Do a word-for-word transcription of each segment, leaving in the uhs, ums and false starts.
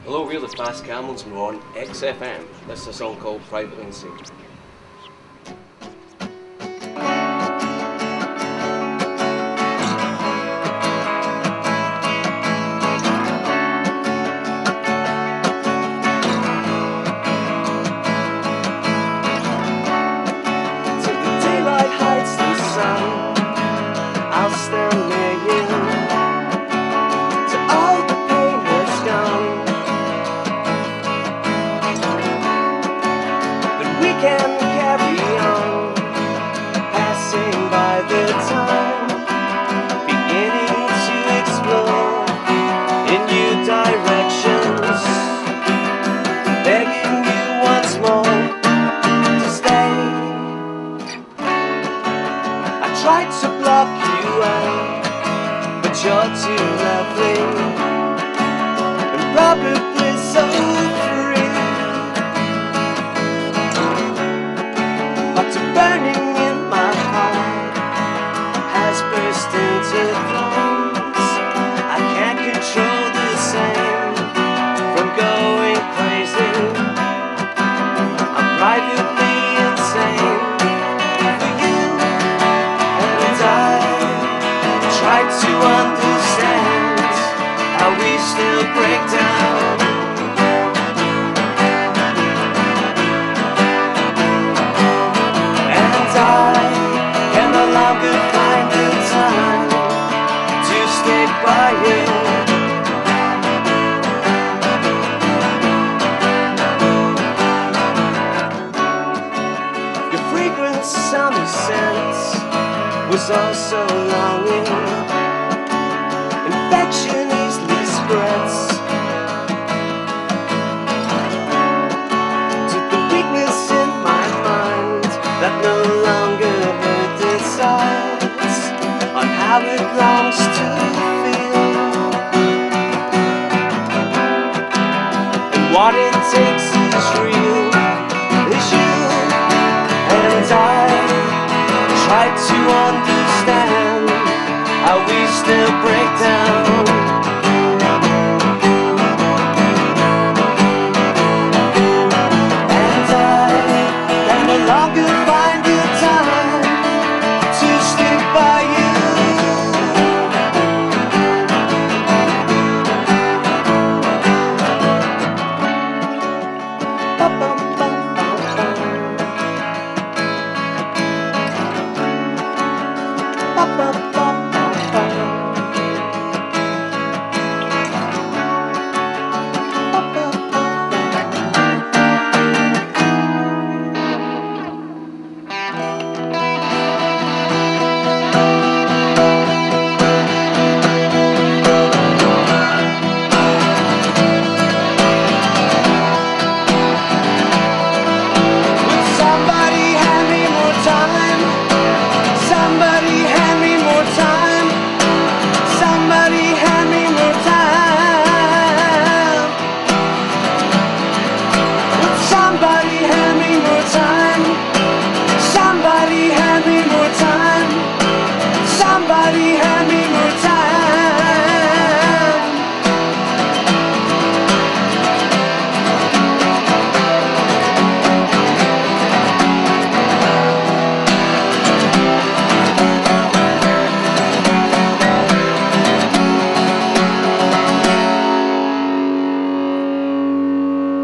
Hello, we're the Fast Camels and we're on X F M. This is a song called Privately. I'll stand near you till all the pain has gone. But we can carry on, passing by the time, beginning to explore in new directions, begging you once more to stay. I tried to block you out, but you're too lovely and probably so free. But the burning in my heart has burst into flames. I can't control the same from going crazy. I'm privately insane for you, and I try to understand how we still break down. And I can no longer find the time to stay by you. Your fragrance, sunny scent was also longing. Infection easily spreads to the weakness in my mind that no longer decides on how it longs to feel and what it takes is real, is you. And I try to understand how we still break down. And I can no longer find the time to stick by you. Ba-bum-bum-bum-bum.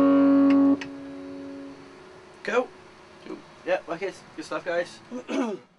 Cool. Cool. Yeah, wicked. Good stuff, guys.